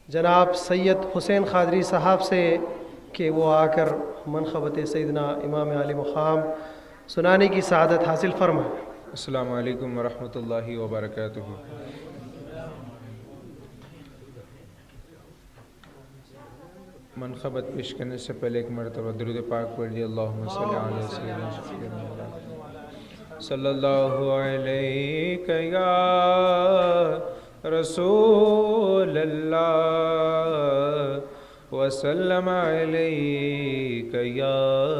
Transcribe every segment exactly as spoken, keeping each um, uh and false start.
جناب سید حسین قادری صاحب سے کہ وہ آ کر منقبت سیدنا امام عالی مقام سنانے کی سعادت حاصل فرمائیں۔ السلام علیکم ورحمۃ اللہ وبرکاتہ۔ منقبت پیش کرنے سے پہلے ایک مرتبہ درود پاک پڑھ لیجیے۔ اللہم صلی علی سیدنا صلی اللہ علیہ یا رسول اللہ وسلم علیک یا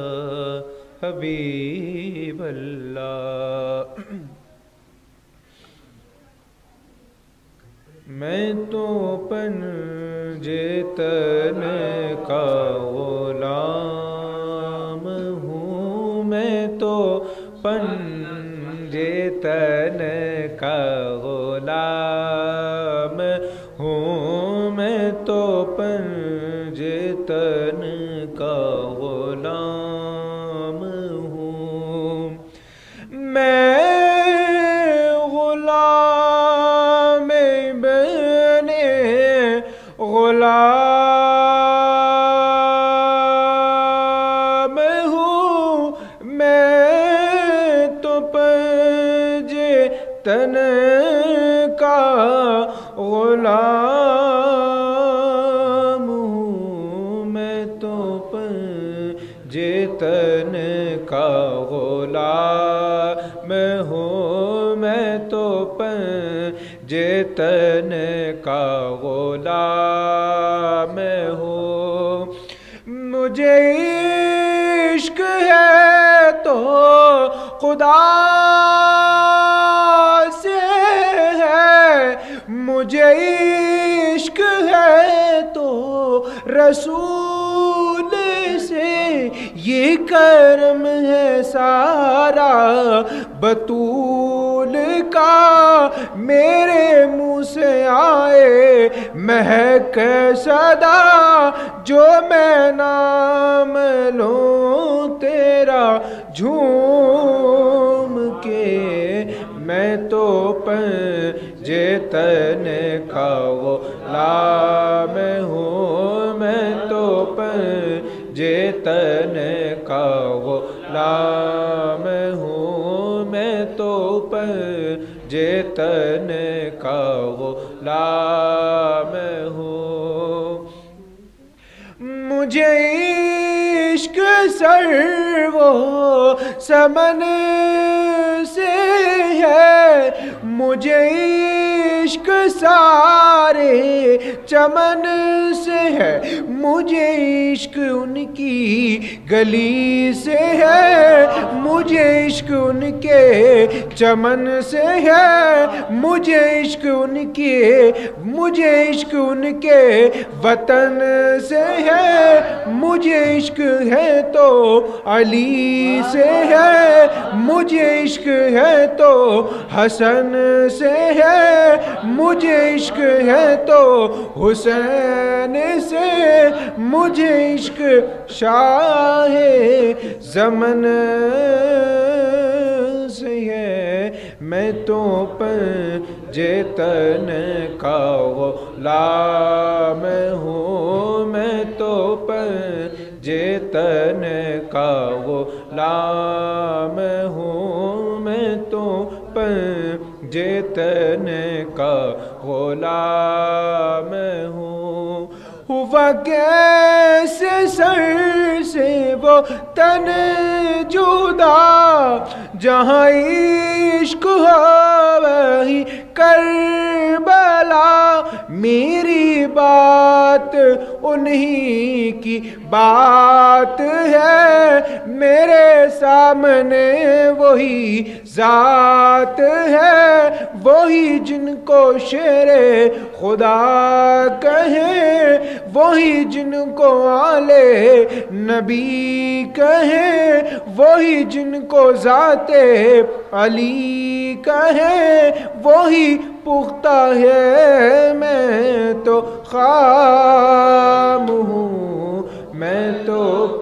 حبیب اللہ۔ میں تو پنجے تن کا غلام ہوں، میں تو پنجے تن کا غلام ہوں، میں تو پنجے تن کا غلام ہوں۔ میں غلام بنے غلام ہوں، میں تو پنجے تن کا غلام ہوں، میں تو پنجے تن کا غلام ہوں، میں تو پنجے تن کا غلام ہوں۔ مجھے عشق ہے تو خدا سے ہے، مجھے عشق ہے تو رسول سے، یہ کرم ہے سارا بطول کا، میرے منہ سے آئے مہک صدا، جو میں نام لوں تیرا جھوم کے، میں تو پنجے تن کا غلام ہوں، میں تو پنجے تن کا غلام ہوں، میں تو پنجے تن کا غلام ہوں۔ مجھے عشق سر و سمن سے ہے، مجھے عشق سارے چمن سے ہے، مجھے عشق ان کی گلی سے ہے، مجھے عشق ان کے چمن سے ہے، مجھے عشق ان کے مجھے عشق ان کے وطن سے ہے، مجھے عشق ہے تو علی سے ہے، مجھے عشق ہے تو حسن سے ہے، مجھے عشق ہے تو حسین سے، مجھے عشق شاہ زمن سے ہے، میں تو پنجے تن کا غلام ہوں، میں تو پنجے تن کا غلام ہوں، میں تو پنجے تن کا غلام ہوں۔ ہوا کیسے سر سے وہ تن جدا، جہاں عشق ہو وہی کربلا، میری بات انہی کی بات ہے، میرے سامنے وہی ذات ہے، وہی جن کو شیر خدا کہیں، وہی جن کو آلے نبی کہیں، وہی جن کو ذات علی کہیں، وہی پختہ ہے، میں تو خام ہوں، میں تو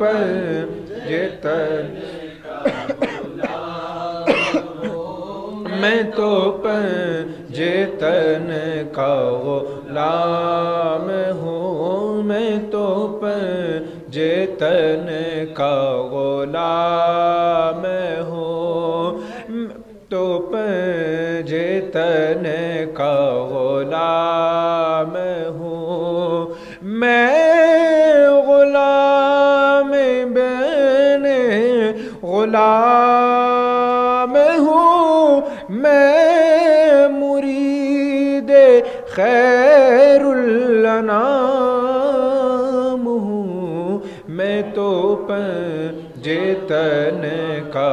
پنجے تن میں تو پنجے تن کا غلام ہوں، میں تو پنجے تن کا غلام ہوں، تو پنجے تن کا غلام ہوں، میں غلام بن غلام ہوں، میں مرید خیر الانام ہوں، میں تو پنجے تن کا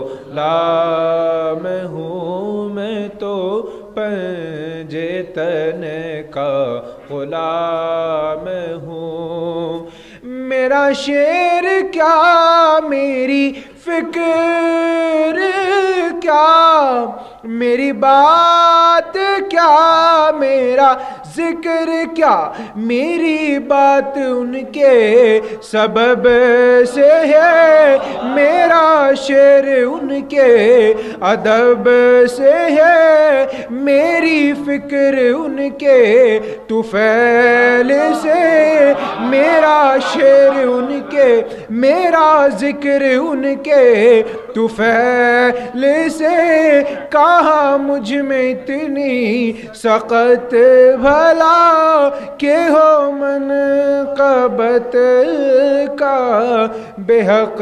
غلام ہوں، میں تو پنجے تن کا غلام ہوں، میرا شعر کیا میری فکر کیا، میری بات کیا میرا ذکر کیا، میری بات ان کے سبب سے ہے، میرا شعر ان کے ادب سے ہے، میری فکر ان کے طفیل سے، میرا شعر ان کے، میرا ذکر ان کے طفیل سے، کہاں مجھ میں اتنی سخت بھلا کہ ہو منقبت کا بے حق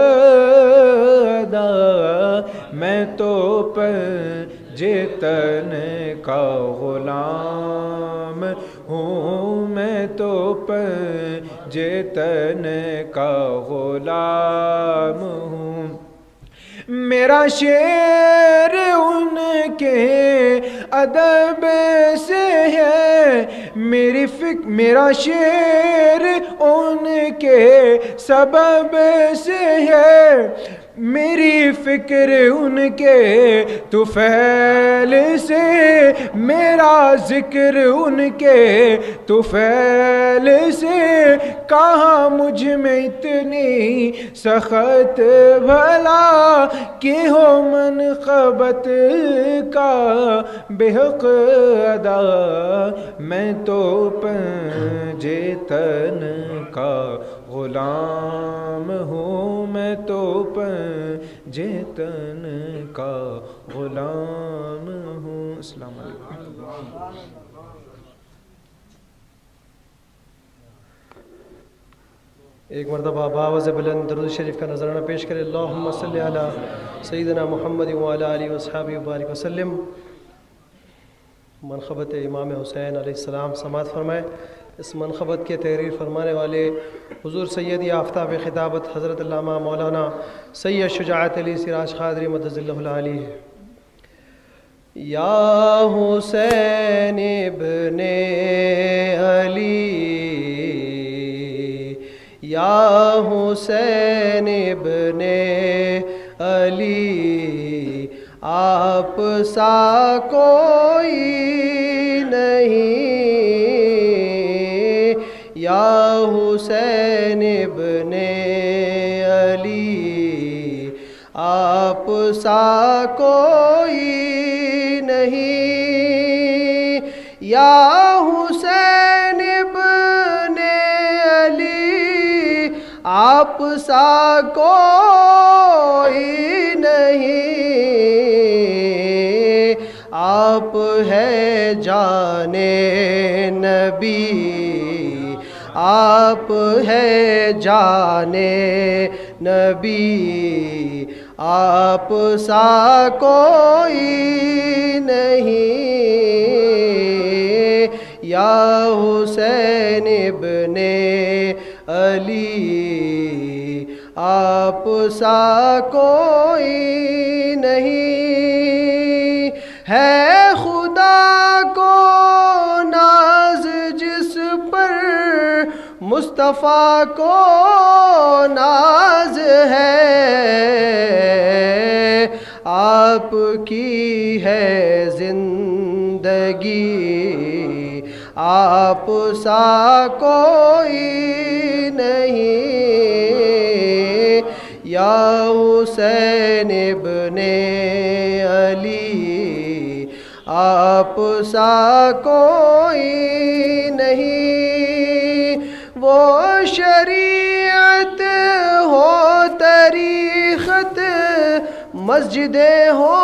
ادا، میں تو پنجے تن کا غلام ہوں، میں تو پنجے تن کا غلام ہوں، میرا شعر ان کے ادب سے ہے، میری فکر میرا شعر ان کے سبب سے ہے، میری فکر ان کے طفیل سے، میرا ذکر ان کے طفیل سے، کہاں مجھ میں اتنی سخت بھلا کہ ہو منقبت کا بے حق ادا، میں تو پنجے تن کا غلام ہوں، میں تو پنجے تن کا غلام ہوں۔ السلام علیکم۔ ایک مرتبہ بآواز بلند درود شریف کا نذرانہ پیش کرے، اللہم صلی علی سیدنا محمد وعلی آلہ وصحبہ وبارک وسلم۔ منقبت امام حسین علیہ السلام سماعت فرمائے۔ اس منقبت کے تحریر فرمانے والے حضور سیدی آفتاب خطابت حضرت علامہ مولانا سید شجاعت علی سراج قادری مدد اللہ العالی ہے۔ یا حسین ابن علی، یا حسین ابن علی، آپ سا کوئی نہیں، یا حسین ابن علی، آپ سا کوئی نہیں، یا حسین ابن علی، آپ سا کوئی نہیں، آپ ہے جان نبی، آپ ہے جان نبی، آپ سا کوئی نہیں، یا حسین ابن علی، آپ سا کوئی نہیں، ہے خدا کو ناز جس پر مصطفیٰ کو ناز ہے، آپ کی ہے زندگی، آپ سا کوئی نہیں، یا حسین ابن علی، آپ سا کوئی نہیں، وہ شریعت ہو طریقت، مسجدیں ہو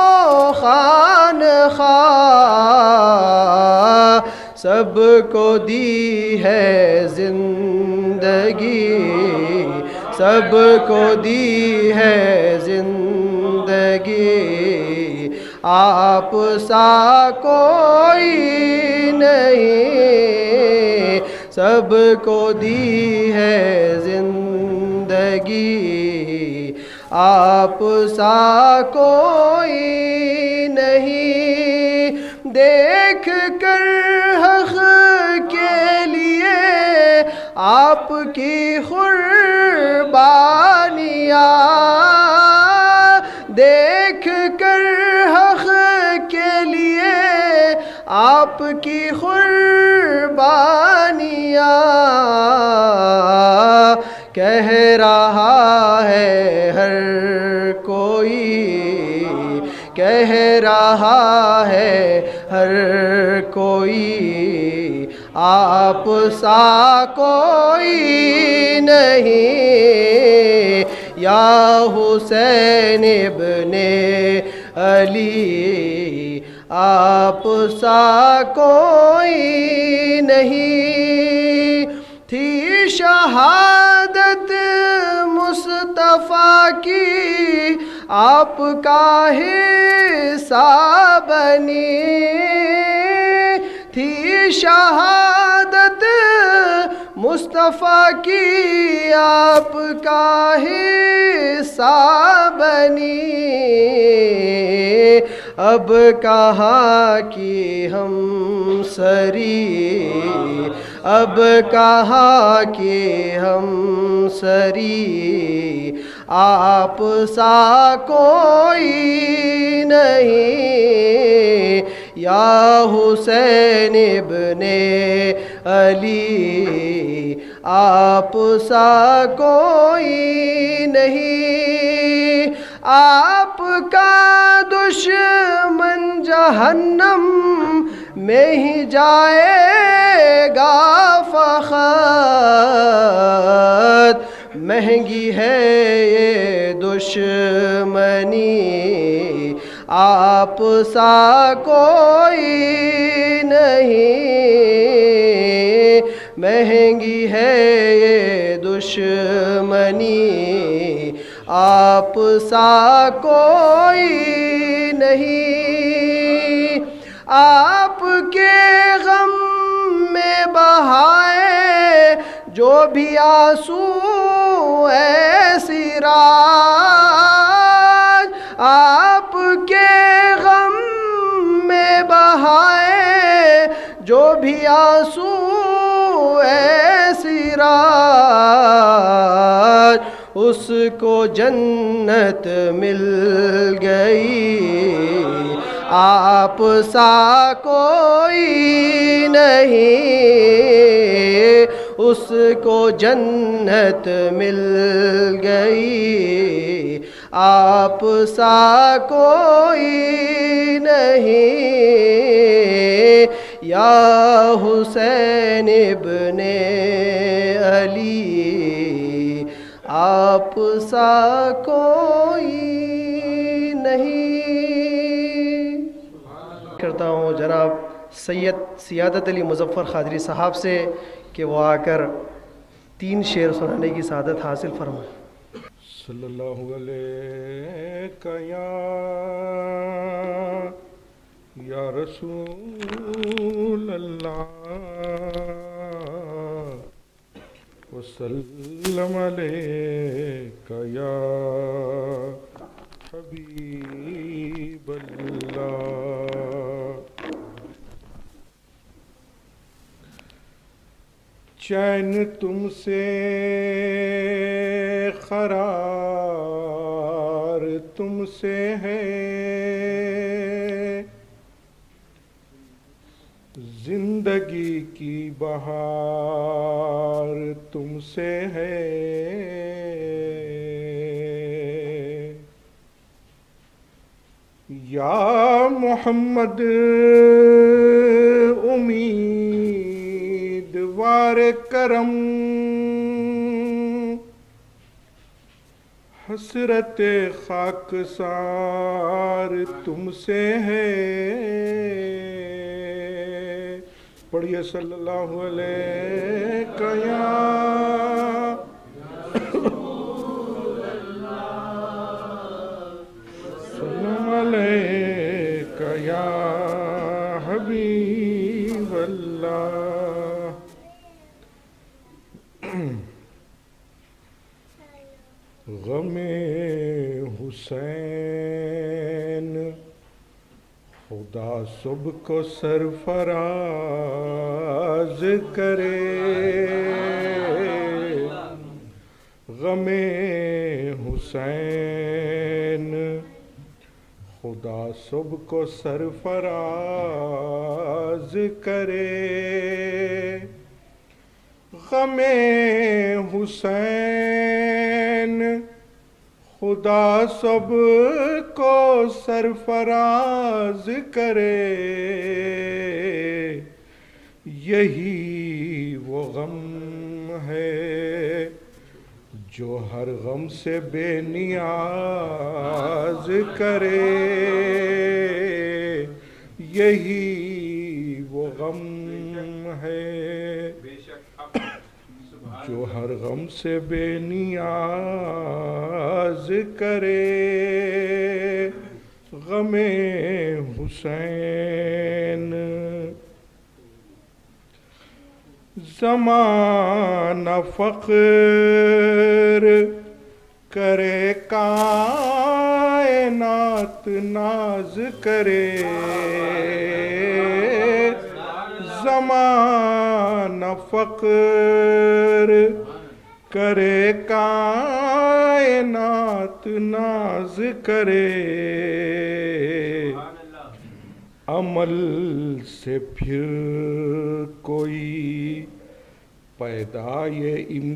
خانخواہ، سب کو دی ہے زندگی، سب کو دی ہے زندگی، آپ سا کوئی نہیں، سب کو دی ہے زندگی، آپ سا کوئی نہیں، دیکھ کر حق کے لیے آپ کی قربانیاں، دیکھ کر حق کے لیے آپ کی قربانیاں، کہہ رہا ہے ہر کوئی، کہہ رہا ہے ہر کوئی، آپ سا کوئی نہیں، یا حسین ابن علی، آپ سا کوئی نہیں، تھی شہادت مصطفیٰ کی آپ کا حصہ بنی، تھی شہادت مصطفیٰ کی آپ کا حصہ بنی، اب کہاں کی ہم سری، اب کہاں کی ہم سری، آپ سا کوئی نہیں، یا حسین ابن علی، آپ سا کوئی نہیں، آپ کا دشمن جہنم میں ہی جائے گا فقط، مہنگی ہے یہ دشمنی، آپ سا کوئی نہیں، مہنگی ہے یہ دشمنی، آپ سا کوئی نہیں، آپ کے غم میں بہائے جو بھی آنسو ایسی راج، آپ کے غم میں بہائے جو بھی آنسو ایسی راج، اس کو جنت مل گئی، آپ سا کوئی نہیں، اس کو جنت مل گئی، آپ سا کوئی نہیں، یا حسین ابن علی، آپ سا کوئی نہیں۔ کرتا ہوں جناب سید سیادت علی مظفر قادری صاحب سے کہ وہ آ کر تین شعر سنانے کی سعادت حاصل فرمائیں۔ صلی اللہ علیہ یا یا رسول اللہ وسلم علیک یا حبیب اللہ۔ چین تم سے قرار تم سے ہے، زندگی کی بہار تم سے ہے، یا محمد امیدوار کرم حسرت خاک سار تم سے ہے. پڑھیے صلی اللہ علیہ یا سلام علیک یا حبیب اللہ. غم حسین خدا صبح کو سرفراز کرے. غم حسین خدا صبح کو سرفراز کرے. غم حسین خدا سب کو سرفراز کرے. یہی وہ غم ہے جو ہر غم سے بے نیاز کرے. یہی وہ غم ہے جو ہر غم سے بے نیاز کرے. غم حسین زمانہ فخر کرے کائنات ناز کرے. زمانہ فخر کرے کائنات ناز کرے. عمل سے پھر کوئی پیدا یہ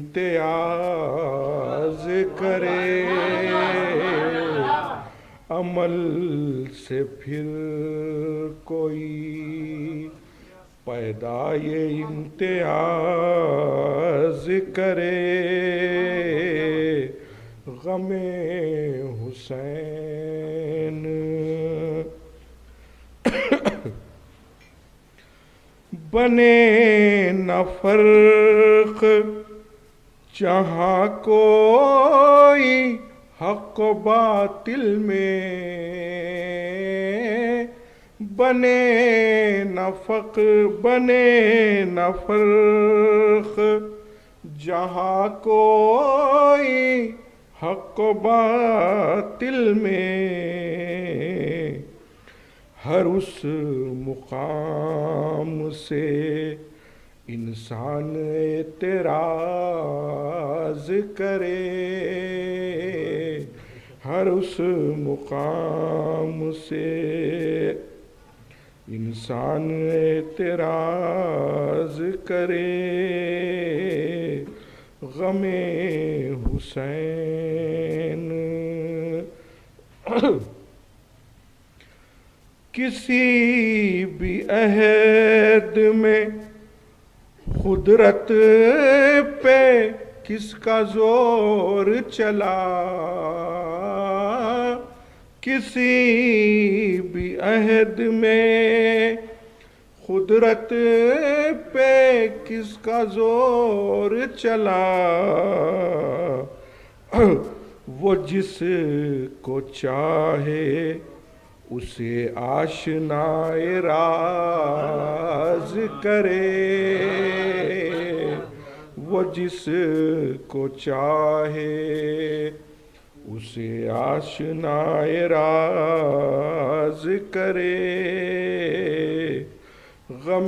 امتیاز کرے. عمل سے پھر کوئی پیدا یہ امتیاز کرے. غم حسین بنے نہ فرق جہاں کوئی حق و باطل میں. بنے نہ فقر بنے نہ فرق جہاں کوئی حق و باطل میں. ہر اس مقام سے انسان اعتراض کرے. ہر اس مقام سے انسان اعتراض کرے. غم حسین کسی بھی عہد میں قدرت پہ کس کا زور چلا. کسی بھی عہد میں قدرت پہ کس کا زور چلا. وہ جس کو چاہے اسے آشنائے راز کرے. وہ جس کو چاہے اسے آشنائے راز کرے. غم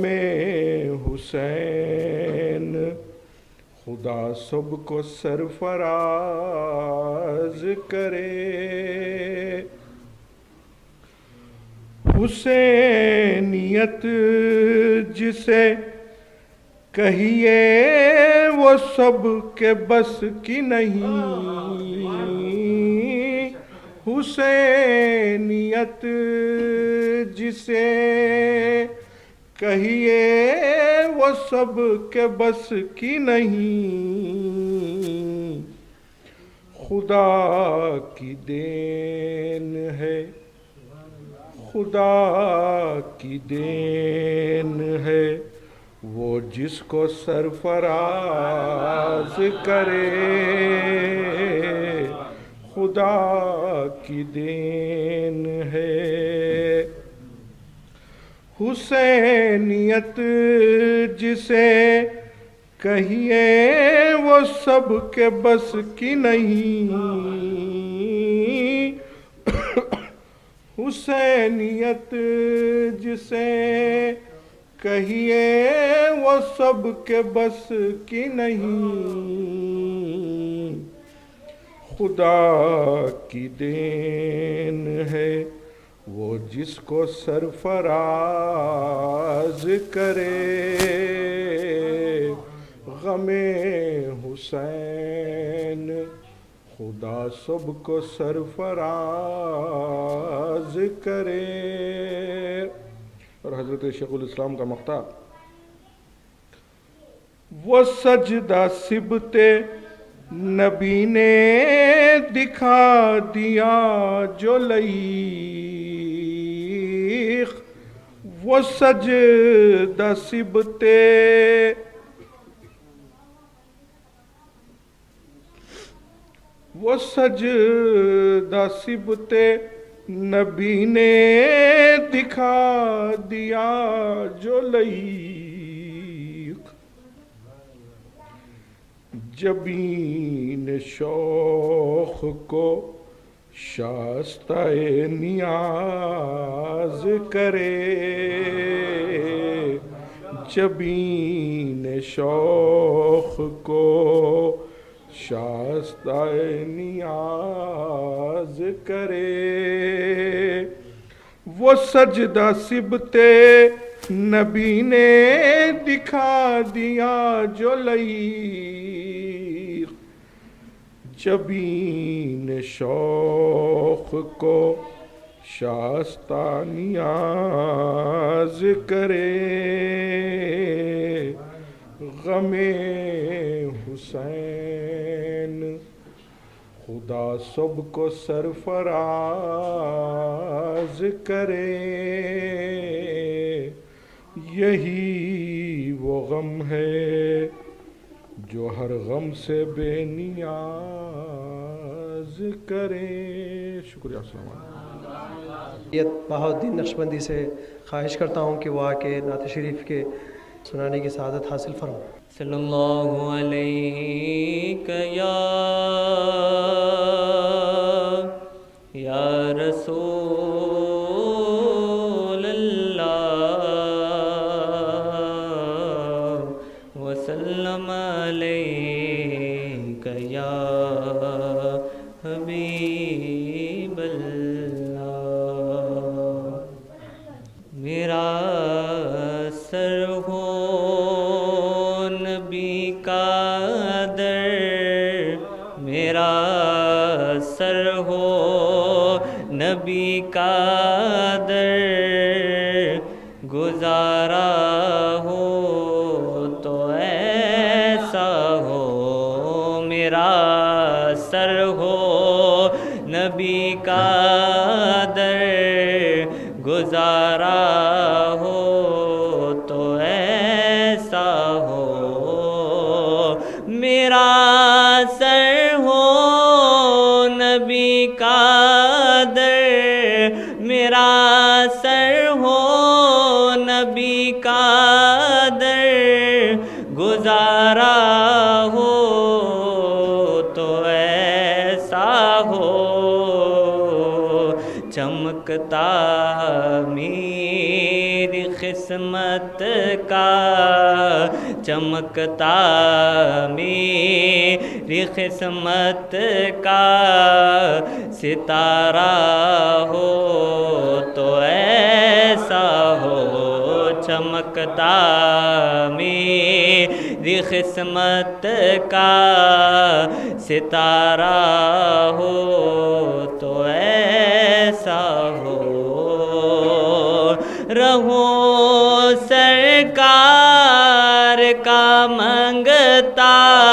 حسین خدا سب کو سرفراز کرے. حسینیت جسے کہیے وہ سب کے بس کی نہیں. حسینیت جسے کہیے وہ سب کے بس کی نہیں، خدا کی دین ہے، خدا کی دین ہے، وہ جس کو سرفراز کرے، خدا کی دین ہے۔ حسینیت جسے کہیے وہ سب کے بس کی نہیں، حسینیت جسے کہیے وہ سب کے بس کی نہیں، خدا کی دین ہے، وہ جس کو سرفراز کرے، غم حسین خدا سب کو سرفراز کرے۔ اور حضرت شیخ الاسلام کا مقطع، وہ سجدہ سبتے نبی نے دکھا دیا جو لیق، وہ سجدہ سبتے وہ سجدہ سبتے نبی نے دکھا دیا جو لیق، جبین شوخ کو شائستہ نیاز کرے، جبین شوخ کو شائستہ نیاز کرے، وہ سجدہ سبتے نبی نے دکھا دیا جو لیق، جبین شوخ کو شائستہ نیاز کرے، غم حسین خدا سب کو سرفراز کرے، یہی وہ غم ہے جو ہر غم سے بے نیاز کرے۔ شکریہ، السلام علیکم۔ بہاؤالدین نقشبندی سے خواہش کرتا ہوں کہ وہ آ کے نعت شریف کے سنانے کی سعادت حاصل فرمائیں۔ صلی اللہ علیہ یا یا رسول اللہ، وسلم علیہ یا حبیب اللہ، میرا سر ہو نبی کا در، میرا سر ہو نبی کا در، گزارا ہو تو ایسا ہو، میرا سر ہو نبی کا در، گزارا ہو تو ایسا ہو، میرا سر ہو نبی کا در، میرا سر ہو نبی کا در، گزارا ہو تو ایسا ہو، چمکتا میری قسمت کا، چمکتا میری قسمت کا ستارہ ہو تو ایسا ہو، چمکتا میری قسمت کا ستارہ ہو تو ایسا ऐसा हो। रहूं सरकार का मंगता,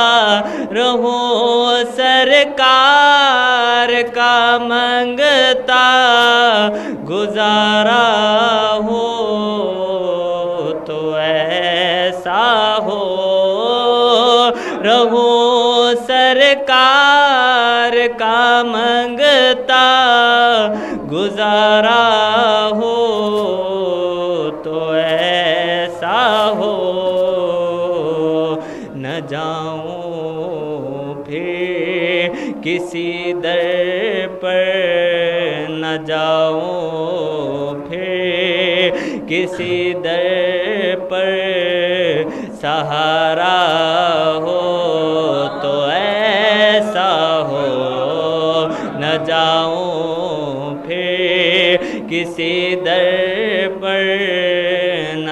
रहूं सरकार का मंगता, गुजारा हो तो ऐसा हो। रहूं सरकार का मंगता, गुजारा हो तो ऐसा हो। न जाऊं फिर किसी दर पर, न जाऊं फिर किसी दर पर, सहारा हो तो ऐसा हो। न जाऊं फिर किसी दर पर, न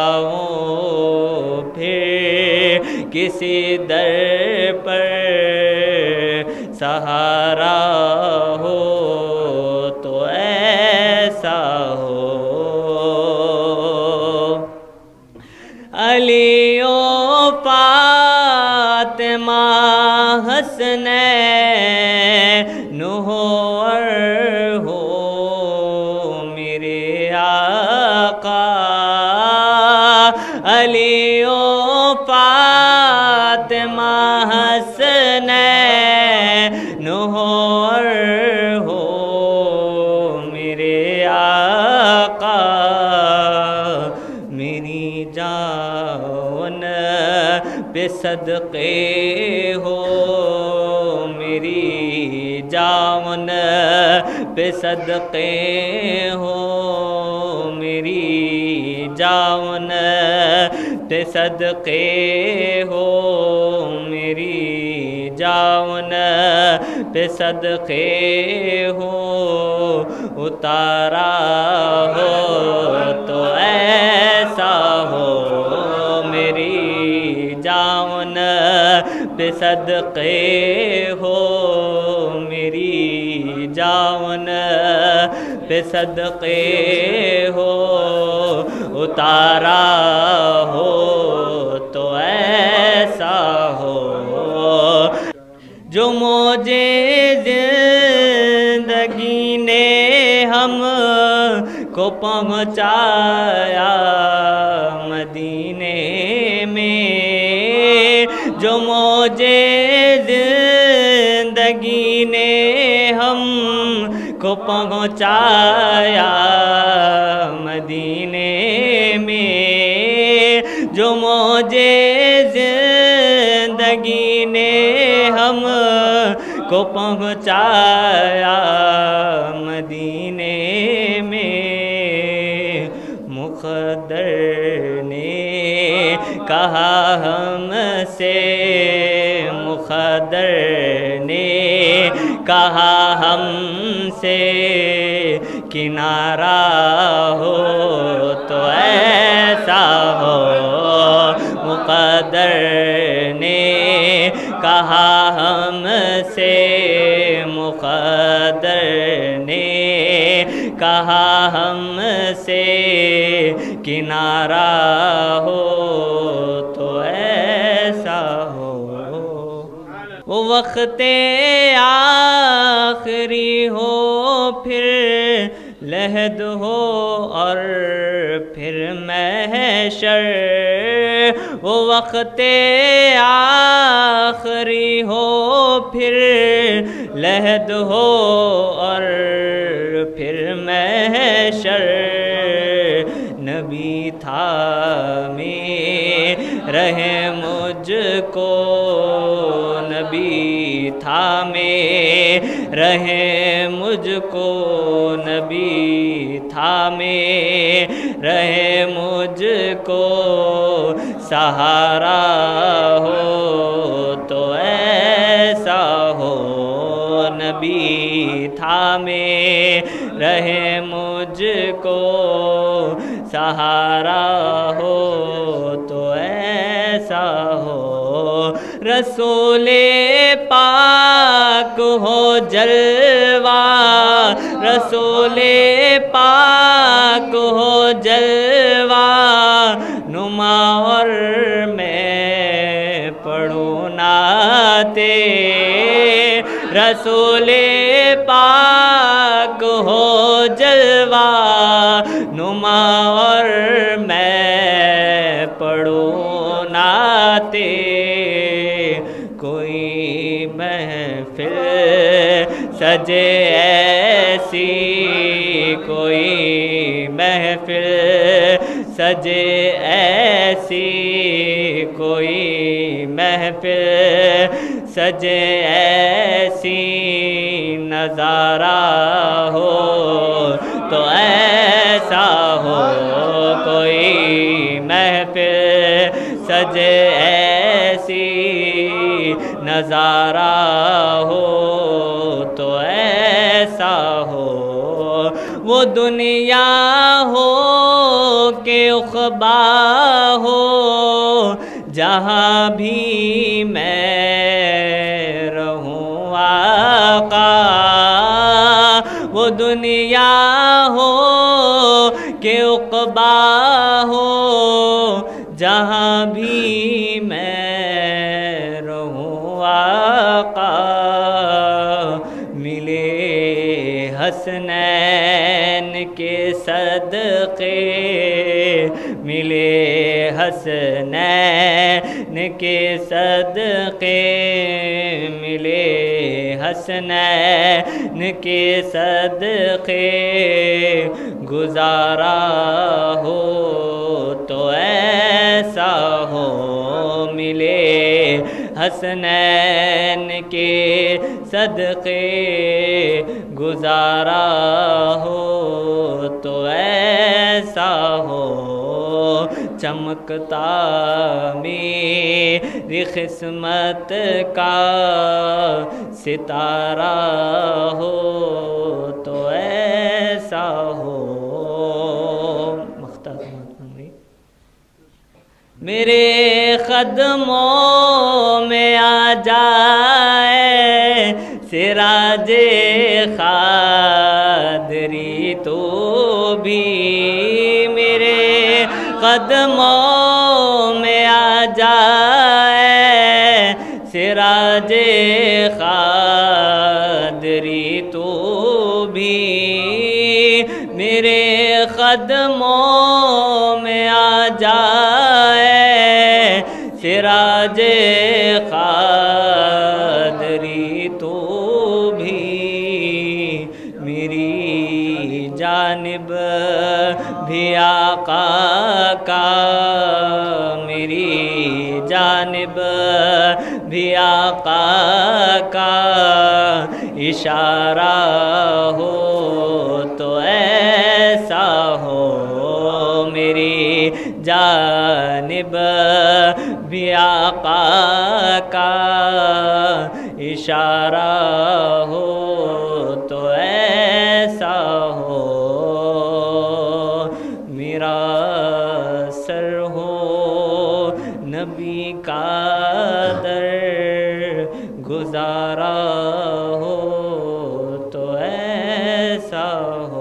जाऊं फिर किसी दर पर, सहारा हो तो ऐसा हो। अलियो फातिमा हसनैन हो और हो मेरे आका। अलियो फातिमा हसनैन हो और हो मेरे आका। मेरी जान पे सदके हो, मेरी जान पे सदके हो, मेरी जान पे सदके हो, मेरी जान पे सदके हो। उतारा हो तो ऐसा हो, मेरी जान पे सदके हो, मेरी जान पे सदके हो। उतारा हो तो ऐसा हो। जो मुझे जिंदगी ने हम को पहुँचाया मदीने में, जो मुझे जिंदगी ने हम को पहुँचाया मदीने में, जो मुझे जिंदगी ने हम को पहुँचाया मदीने में। मुक़द्दर ने कहा हमसे, मुक़द्दर ने कहा हमसे, किनारा हो तो ऐसा हो। मुक़द्दर ने कहा हमसे, मुक़द्दर ने कहा हमसे, किनारा हो तो ऐसा हो। वो वक़्ते आखिरी हो फिर लहद हो और फिर महशर, वो वक़्ते आखिरी हो फिर लहद हो और फिर महशर। नबी था में रहे मुझको, नबी था में रहे मुझको, नबी था में रहे मुझको, सहारा हो तो ऐसा हो। नबी था में रहे मुझको, सहारा हो तो ऐसा हो। रसूले पाक हो जलवा, رسول پاک ہو جلوہ نما اور میں پڑھوں نعتِ رسول پاک ہو جلوہ نما اور میں پڑھوں نعتِ کوئی محفل سجے ایسی کوئی محفل سجے ایسی کوئی محفل سجے ایسی نظارہ ہو تو ایسا ہو کوئی محفل سجے ایسی نظارہ ہو تو ایسا ہو وہ دنیا ہو کہ عقبہ ہو جہاں بھی میں رہوں آقا وہ دنیا ہو کہ عقبہ ہو جہاں بھی میں رہوں آقا ملے حسنین کے صدقے ملے حسنین کے صدقے ملے حسنین کے صدقے گزارا ہو تو ایسا ہو ملے حسنین کے صدقے گزارا ہو تو ایسا ہو چمکتا میری قسمت کا ستارہ ہو تو ایسا ہو میرے قدموں میں آ جائے سراج قادری تو بھی میرے قدموں میں آ جائے سراج قادری تو بھی میرے قدموں میں آ جائے سراج قادری تو بھی میری جانب بھی آقا کا میری جانب بھی آقا کا اشارہ ہو تو ایسا ہو میری جانب بھی آقا کا اشارہ ہو تو ایسا ہو میرا سر ہو نبی کا در گزارا ہو تو ایسا ہو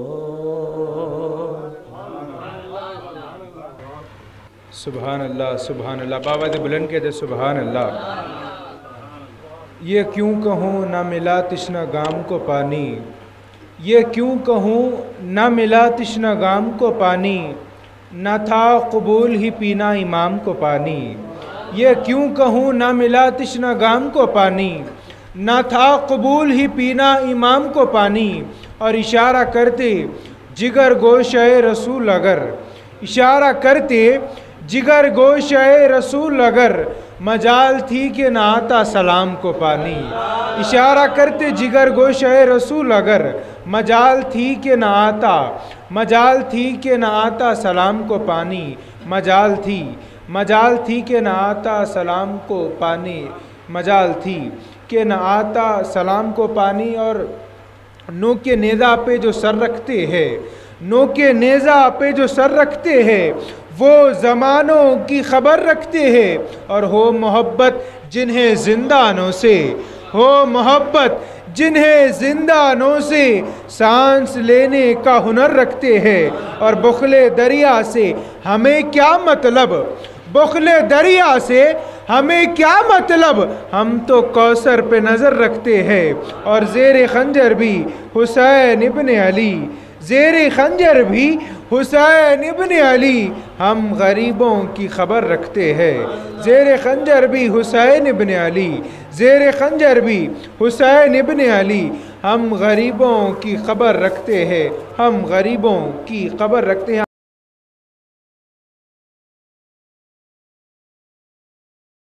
سبحان اللہ سبحان اللہ بابا دے بلند کے دے سبحان اللہ یہ کیوں کہوں نہ ملا تشنہ گام کو پانی یہ کیوں کہوں نہ ملا تشنہ گام کو پانی نہ تھا قبول ہی پینا امام کو پانی یہ کیوں کہوں نہ ملا تشنہ گام کو پانی نہ تھا قبول ہی پینا امام کو پانی اور اشارہ کرتے جگر گوشہ رسول اگر اشارہ کرتے جگر گوشہ رسول اگر مجال تھی کہ نہ آتا سلام کو پانی اشارہ کرتے جگر گوشہ رسول اگر مجال تھی کہ نہ آتا مجال تھی کہ نہ آتا سلام کو پانی مجال تھی مجال تھی کہ نہ آتا سلام کو پانی مجال تھی کہ نہ آتا سلام کو پانی اور نو کے نیزہ پہ جو سر رکھتے ہیں نو کے نیزہ پہ جو سر رکھتے ہیں وہ زمانوں کی خبر رکھتے ہیں اور ہو محبت جنہیں زندانوں سے ہو محبت جنہیں زندہ نو سے سانس لینے کا ہنر رکھتے ہیں، اور بخل دریا سے ہمیں کیا مطلب، بخل دریا سے ہمیں کیا مطلب، ہم تو کوثر پہ نظر رکھتے ہیں، اور زیر خنجر بھی حسین ابن علی، زیر خنجر بھی حسین ابن علی، ہم غریبوں کی خبر رکھتے ہیں، زیر خنجر بھی حسین ابن علی، زیر خنجر بھی حسین ابن علی، ہم غریبوں کی خبر رکھتے ہیں، ہم غریبوں کی خبر رکھتے ہیں۔